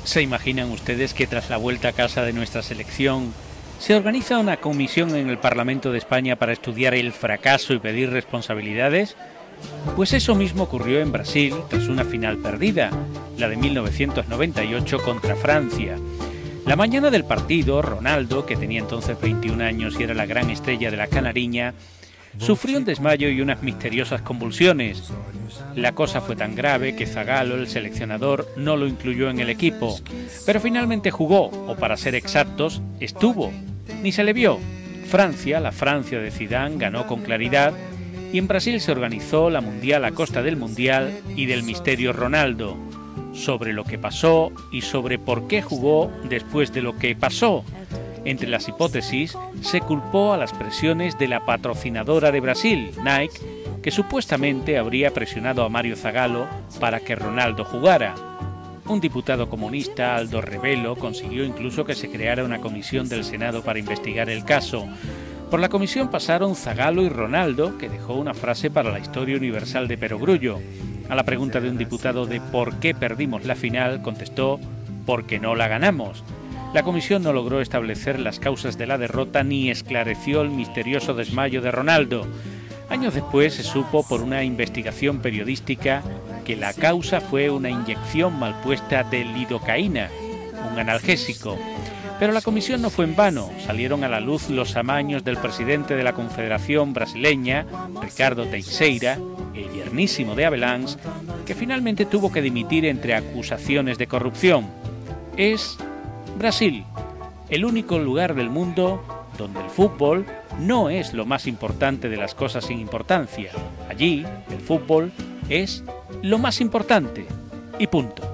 ¿Se imaginan ustedes que tras la vuelta a casa de nuestra selección se organiza una comisión en el Parlamento de España para estudiar el fracaso y pedir responsabilidades? Pues eso mismo ocurrió en Brasil tras una final perdida, la de 1998 contra Francia. La mañana del partido, Ronaldo, que tenía entonces 21 años y era la gran estrella de la canariña, sufrió un desmayo y unas misteriosas convulsiones. La cosa fue tan grave que Zagallo, el seleccionador, no lo incluyó en el equipo, pero finalmente jugó, o para ser exactos, estuvo. Ni se le vio. Francia, la Francia de Zidane, ganó con claridad y en Brasil se organizó la Mundial a costa del Mundial y del misterio Ronaldo, sobre lo que pasó y sobre por qué jugó después de lo que pasó. Entre las hipótesis, se culpó a las presiones de la patrocinadora de Brasil, Nike, que supuestamente habría presionado a Mário Zagallo para que Ronaldo jugara. Un diputado comunista, Aldo Rebelo, consiguió incluso que se creara una comisión del Senado para investigar el caso. Por la comisión pasaron Zagallo y Ronaldo, que dejó una frase para la historia universal de Perogrullo. A la pregunta de un diputado de ¿por qué perdimos la final?, contestó «porque no la ganamos». La comisión no logró establecer las causas de la derrota ni esclareció el misterioso desmayo de Ronaldo. Años después se supo por una investigación periodística que la causa fue una inyección mal puesta de lidocaína, un analgésico. Pero la comisión no fue en vano, salieron a la luz los amaños del presidente de la Confederación Brasileña, Ricardo Teixeira, el yernísimo de Avelange, que finalmente tuvo que dimitir entre acusaciones de corrupción. Es Brasil, el único lugar del mundo donde el fútbol no es lo más importante de las cosas sin importancia. Allí, el fútbol es lo más importante y punto.